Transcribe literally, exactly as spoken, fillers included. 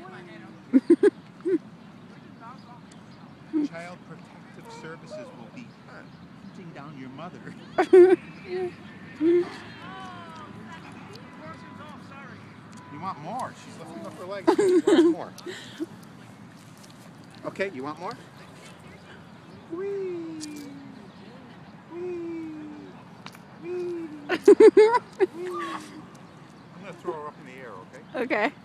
Child Protective Services will be hunting down your mother. You want more? She's lifting up her legs. She wants more. Okay, you want more? Whee! Whee! Whee! Whee! I'm going to throw her up in the air, okay? Okay.